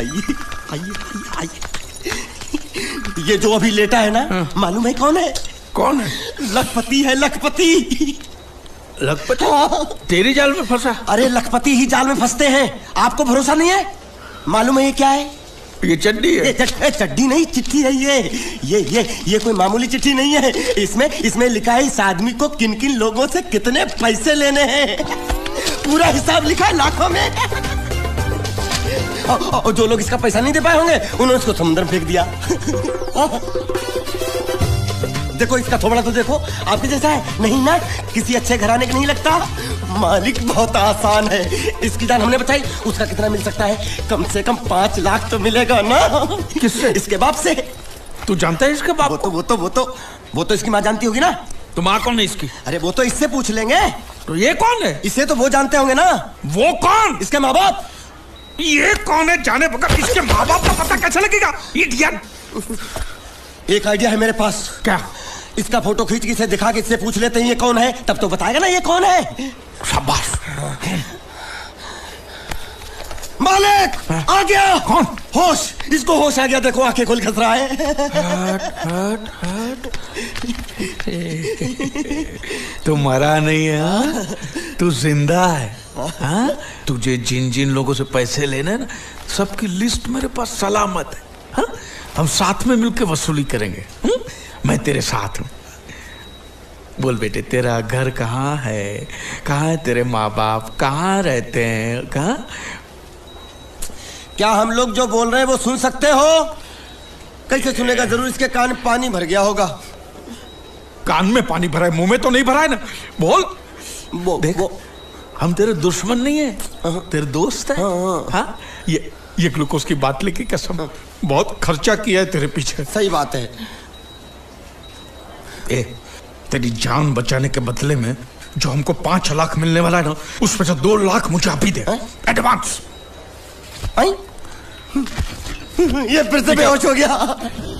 आइए आइए आइए। ये जो अभी लेटा है ना, मालूम है कौन है? कौन है? लखपति है, लखपति। लखपति? तेरी जाल में फंसा? अरे लखपति ही जाल में फंसते हैं, आपको भरोसा नहीं है? मालूम है ये क्या है? ये चड्डी है। चड्डी नहीं, चिट्ठी है ये कोई मामूली चिट्ठी नहीं है। इसमें लिखा है इस आदमी को किन किन लोगों से कितने पैसे लेने हैं। पूरा हिसाब लिखा है लाखों में। और जो लोग इसका पैसा नहीं दे पाए होंगे उन्होंने इसको समुद्र में फेंक दिया। देखो इसका थोबड़ा तो देखो, आपके जैसा है नहीं ना, किसी अच्छे घराने का नहीं लगता। मालिक बहुत आसान है, इसकी जान हमने बचाई। उसका कितना मिल सकता है? कम से कम 5 लाख तो मिलेगा ना। किससे? इसके बाप से। तू जानता है इसके बाप? वो तो इसकी माँ जानती होगी ना। तो माँ कौन है इसकी? अरे वो तो इससे पूछ लेंगे। तो ये कौन है? इसे तो वो जानते होंगे ना। वो कौन? इसके माँ बाप। ये कौन है जाने बगैर इसके माँ बाप का पता कैसे लगेगा? इडियट। एक आइडिया है मेरे पास। क्या? इसका फोटो खींच के इसे दिखा के इससे पूछ लेते हैं ये कौन है, तब तो बताएगा ना ये कौन है। शाबाश। मालिक आ गया। कौन? होश, इसको होश आ गया। देखो आंखें खोल खस रहा है। हट। तू मरा नहीं है, तू जिंदा है। हाँ? तुझे जिन जिन लोगों से पैसे लेने ना, सबकी लिस्ट मेरे पास सलामत है। हाँ? हम साथ में मिलकर वसूली करेंगे। मैं तेरे साथ हूँ। बोल बेटे, तेरा घर कहाँ है? कहाँ है तेरे माँ बाप? कहाँ रहते हैं? कहाँ? क्या हम लोग जो बोल रहे हैं वो सुन सकते हो? कैसे सुनेगा? जरूर इसके कान में पानी भर गया होगा। कान में पानी भरा है, मुंह में तो नहीं भरा है ना। बोल। देख, हम तेरे दुश्मन नहीं है, तेरे दोस्त है। हाँ? ये ग्लूकोज की बाटली की कसम, बहुत खर्चा किया है तेरे पीछे। सही बात है। तेरी जान बचाने के बदले में जो हमको 5 लाख मिलने वाला है ना, उसमें से 2 लाख मुझे अभी दे, एडवांस। ये फिर से बेहोश हो गया।